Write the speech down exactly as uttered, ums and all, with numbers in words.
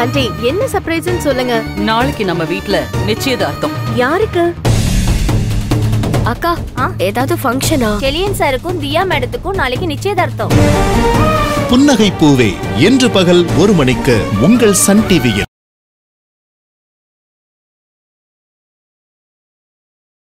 Aunty என்ன சர்ப்ரைஸ்னு சொல்லுங்க. நாளைக்கு நம்ம வீட்ல நிச்சயதார்த்தம். யாருக்கு? அக்கா ஏதாவது ஃபங்க்ஷனா? செலியன் சாருக்கும் தியா மேடத்துக்கும் நாளைக்கு நிச்சயதார்த்தம். புன்னகை பூவே இன்று பகல் ஒரு மணிக்கு உங்கள் சன் டிவியில்.